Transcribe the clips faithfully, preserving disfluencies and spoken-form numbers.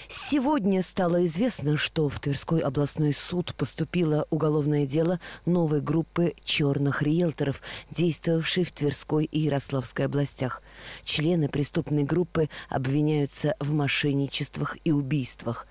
Сегодня стало известно, что в Тверской областной суд поступило уголовное дело новой группы черных риэлторов, действовавшей в Тверской и Ярославской областях. Члены преступной группы обвиняются в мошенничествах и убийствах.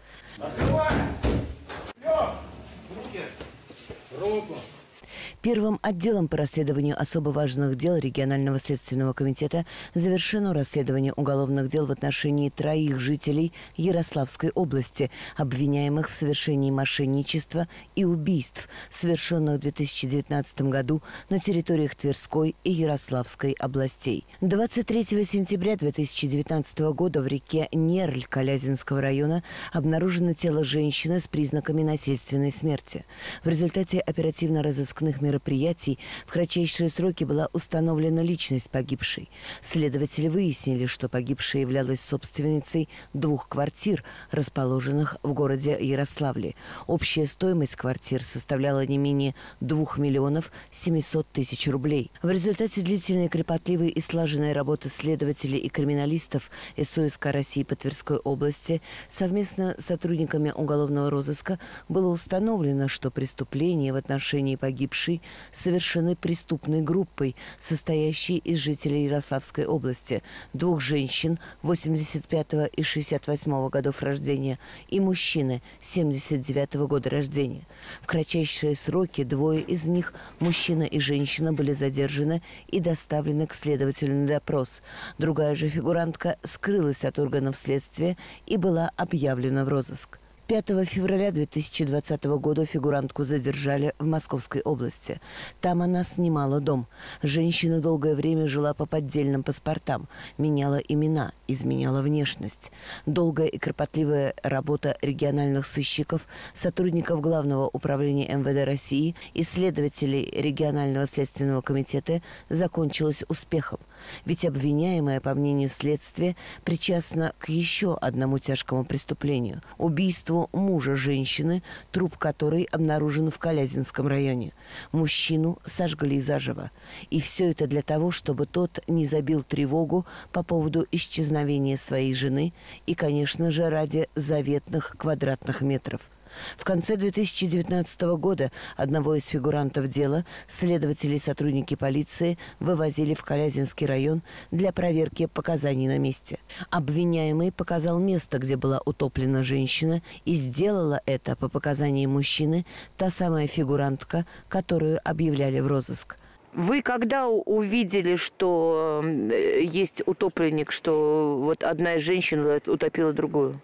Руку! Первым отделом по расследованию особо важных дел регионального следственного комитета завершено расследование уголовных дел в отношении троих жителей Ярославской области, обвиняемых в совершении мошенничества и убийств, совершенных в две тысячи девятнадцатом году на территориях Тверской и Ярославской областей. двадцать третьего сентября две тысячи девятнадцатого года в реке Нерль Калязинского района обнаружено тело женщины с признаками насильственной смерти. В результате оперативно-розыскных мероприятий мероприятий в кратчайшие сроки была установлена личность погибшей. Следователи выяснили, что погибшая являлась собственницей двух квартир, расположенных в городе Ярославле. Общая стоимость квартир составляла не менее двух миллионов семисот тысяч рублей. В результате длительной, кропотливой и слаженной работы следователей и криминалистов эс о эс ка России по Тверской области совместно с сотрудниками уголовного розыска было установлено, что преступление в отношении погибшей совершены преступной группой, состоящей из жителей Ярославской области, двух женщин восемьдесят пятого и шестьдесят восьмого годов рождения и мужчины семьдесят девятого года рождения. В кратчайшие сроки двое из них, мужчина и женщина, были задержаны и доставлены к следователю на допрос. Другая же фигурантка скрылась от органов следствия и была объявлена в розыск. пятого февраля две тысячи двадцатого года фигурантку задержали в Московской области. Там она снимала дом. Женщина долгое время жила по поддельным паспортам, меняла имена, изменяла внешность. Долгая и кропотливая работа региональных сыщиков, сотрудников Главного управления эм вэ дэ России и следователей регионального следственного комитета закончилась успехом. Ведь обвиняемая, по мнению следствия, причастна к еще одному тяжкому преступлению – убийству мужа женщины, труп которой обнаружен в Калязинском районе. Мужчину сожгли заживо. И все это для того, чтобы тот не забил тревогу по поводу исчезновения своей жены и, конечно же, ради заветных квадратных метров. В конце две тысячи девятнадцатого года одного из фигурантов дела следователи и сотрудники полиции вывозили в Калязинский район для проверки показаний на месте. Обвиняемый показал место, где была утоплена женщина, и сделала это, по показаниям мужчины, та самая фигурантка, которую объявляли в розыск. Вы когда увидели, что есть утопленник, что вот одна из женщин утопила другую?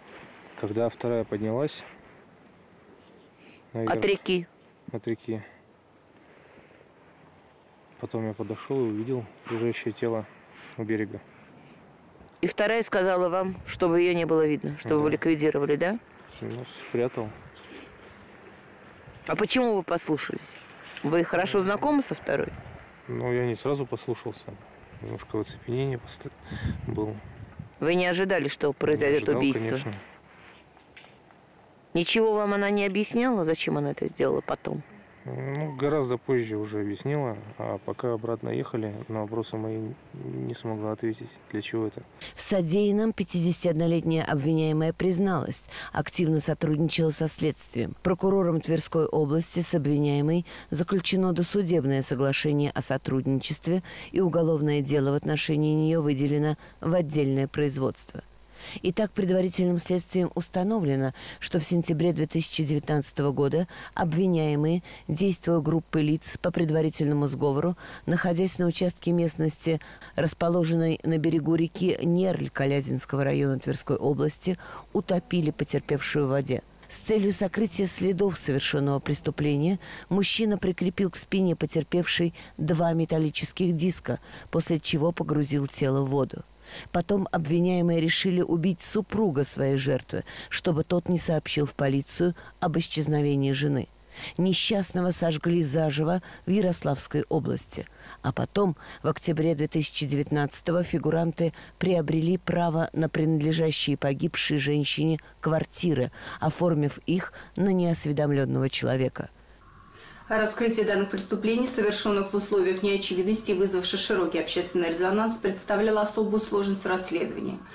Когда вторая поднялась. Наверх, от реки? От реки. Потом я подошел и увидел лежащее тело у берега. И вторая сказала вам, чтобы ее не было видно, чтобы да. Вы ликвидировали, да? Ну, спрятал. А почему вы послушались? Вы хорошо знакомы со второй? Ну, я не сразу послушался. Немножко в оцепенении был. Вы не ожидали, что произойдет ожидал, убийство? Конечно. Ничего вам она не объясняла, зачем она это сделала потом? Ну, гораздо позже уже объяснила, а пока обратно ехали, на вопросы мои не смогла ответить, для чего это. В содеянном пятидесятиоднолетняя обвиняемая призналась, активно сотрудничала со следствием. Прокурором Тверской области с обвиняемой заключено досудебное соглашение о сотрудничестве, и уголовное дело в отношении нее выделено в отдельное производство. Итак, предварительным следствием установлено, что в сентябре две тысячи девятнадцатого года обвиняемые, действуя группой лиц по предварительному сговору, находясь на участке местности, расположенной на берегу реки Нерль Калязинского района Тверской области, утопили потерпевшую в воде. С целью сокрытия следов совершенного преступления мужчина прикрепил к спине потерпевшей два металлических диска, после чего погрузил тело в воду. Потом обвиняемые решили убить супруга своей жертвы, чтобы тот не сообщил в полицию об исчезновении жены. Несчастного сожгли заживо в Ярославской области. А потом, в октябре две тысячи девятнадцатого, фигуранты приобрели право на принадлежащие погибшей женщине квартиры, оформив их на неосведомленного человека. Раскрытие данных преступлений, совершенных в условиях неочевидности и вызвавших широкий общественный резонанс, представляло особую сложность расследования.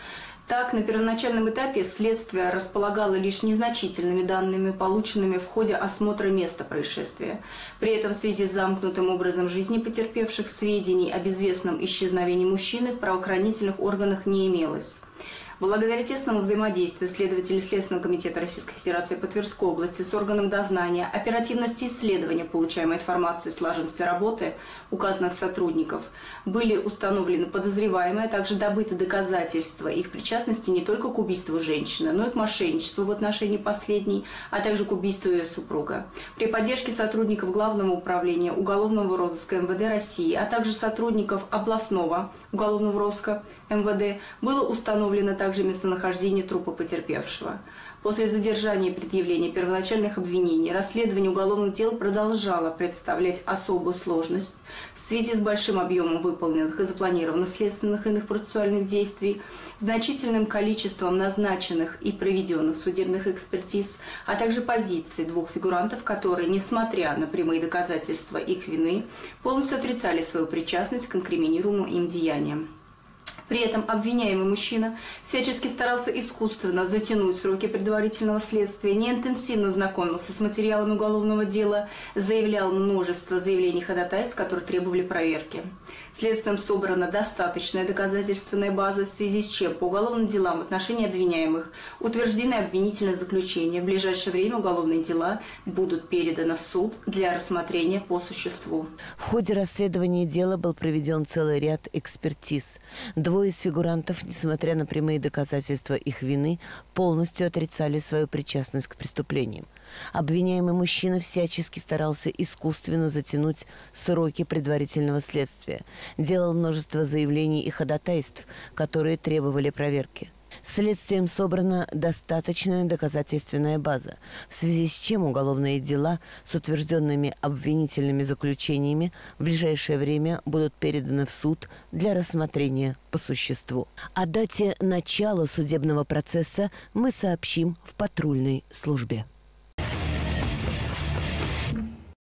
Так, на первоначальном этапе следствие располагало лишь незначительными данными, полученными в ходе осмотра места происшествия. При этом в связи с замкнутым образом жизни потерпевших сведений об известном исчезновении мужчины в правоохранительных органах не имелось. Благодаря тесному взаимодействию следователей Следственного комитета Российской Федерации по Тверской области с органом дознания, оперативности исследования получаемой информации, слаженности работы указанных сотрудников, были установлены подозреваемые, а также добыты доказательства их причастности не только к убийству женщины, но и к мошенничеству в отношении последней, а также к убийству ее супруга. При поддержке сотрудников Главного управления уголовного розыска эм вэ дэ России, а также сотрудников областного уголовного розыска эм вэ дэ было установлено также местонахождение трупа потерпевшего. После задержания и предъявления первоначальных обвинений расследование уголовных дел продолжало представлять особую сложность в связи с большим объемом выполненных и запланированных следственных и иных процессуальных действий, значительным количеством назначенных и проведенных судебных экспертиз, а также позиции двух фигурантов, которые, несмотря на прямые доказательства их вины, полностью отрицали свою причастность к инкриминируемым им деяниям. При этом обвиняемый мужчина всячески старался искусственно затянуть сроки предварительного следствия, неинтенсивно знакомился с материалами уголовного дела, заявлял множество заявлений ходатайств, которые требовали проверки. Следствием собрана достаточная доказательственная база, в связи с чем по уголовным делам в отношении обвиняемых утверждены обвинительные заключения. В ближайшее время уголовные дела будут переданы в суд для рассмотрения по существу. В ходе расследования дела был проведен целый ряд экспертиз. Двое из фигурантов, несмотря на прямые доказательства их вины, полностью отрицали свою причастность к преступлениям. Обвиняемый мужчина всячески старался искусственно затянуть сроки предварительного следствия, делал множество заявлений и ходатайств, которые требовали проверки. Следствием собрана достаточная доказательственная база, в связи с чем уголовные дела с утвержденными обвинительными заключениями в ближайшее время будут переданы в суд для рассмотрения по существу. О дате начала судебного процесса мы сообщим в патрульной службе.